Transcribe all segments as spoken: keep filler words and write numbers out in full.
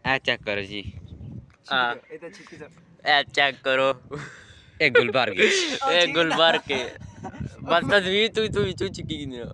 ए check करो जी। हाँ ए check करो ए गुलबर्ग ए गुलबर्ग के बस तस्वीर तू तू तू चिकी नहीं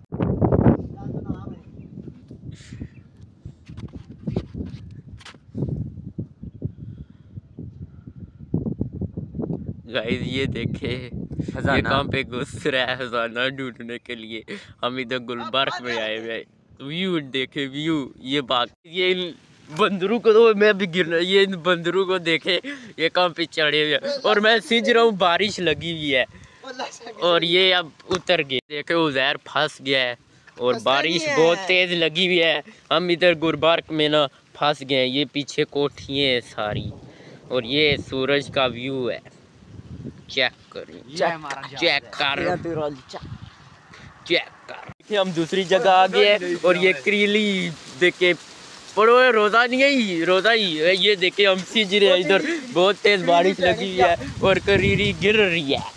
गाइस ये देखे ये कहाँ पे घुस रहा है खजाना ढूंढने के लिए। हम इधर गुलबर्ग में आए हुए व्यू देखे व्यू ये बात ये इन बंदरों को तो मैं भी गिरना ये इन बंदरों को देखे ये कहाँ पे चढ़े हुए और मैं सींच रहा हूँ बारिश लगी हुई है और ये अब उतर गए देखे उज़ैर फंस गया है और बारिश बहुत तेज लगी हुई है। हम इधर गुलबर्ग में ना फंस गए ये पीछे कोठियाँ है सारी और ये सूरज का व्यू है। चेक करें चेक चेक कर चेक कर हम दूसरी जगह आ गए और ये करीली देखे पड़ो रोजा नहीं है रोजा ही है। ये देखे हम सींच रहे हैं इधर बहुत तेज बारिश लगी हुई है और करीली गिर रही है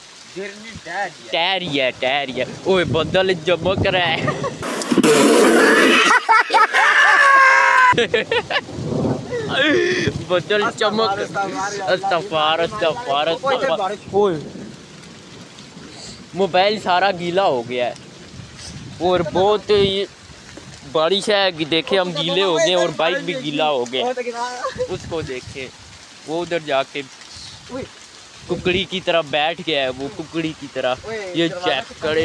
टहरी है टहरी है ओए बदल चमक रहा है बदल चमक अस्तगफार अस्तगफार ओए मोबाइल सारा गीला हो गया है और बहुत बारिश है देखे हम गीले हो गए और बाइक भी गीला हो गया। उसको देखे वो उधर जाके कुकड़ी की तरह बैठ गया है वो कुकड़ी की तरह ये चेक करे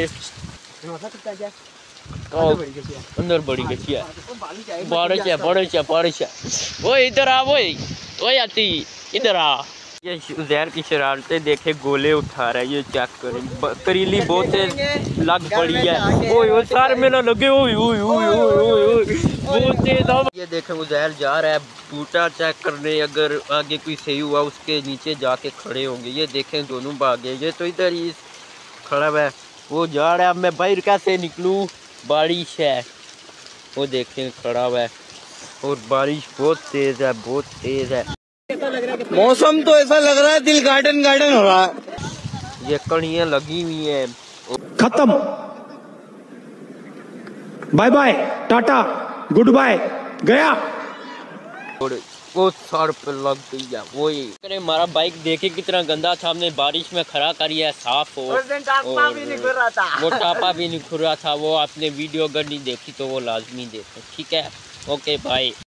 अंदर बड़ी गई है बारिश है बारिश है बारिश है वो इधर आ वो वो आती इधर आ। ये उज़ैर की शरारतें देखे गोले उठा रहा है ये चेक करें करीली बहुत लग पड़ी है ओए वो सार में ना लगे ओए ओए ओए ओए बहुत तेज। ये देखे उज़ैर जा रहा है बूटा चेक करने अगर आगे कोई सही हुआ उसके नीचे जाके खड़े होंगे। ये देखें दोनों भागे ये तो इधर ही खड़ा है वो जा रहा है अब मैं बाहर कैसे निकलूँ बारिश है वो देखें खड़ा हुआ है और बारिश बहुत तेज है बहुत तेज है। मौसम तो ऐसा लग रहा है दिल गार्डन गार्डन हो रहा है। ये कड़ियाँ लगी हुई हैं खत्म bye bye tata goodbye गया और वो सर पे लग गई है वो ही अरे हमारा बाइक देखे कितना गंदा था हमने बारिश में खड़ा करी है साफ हो और भी नहीं खुर रहा था वो टापा भी नहीं खुर रहा था वो आपने वीडियो अगर नहीं देखी तो वो लाजमी देखें ठीक है ओके बाय।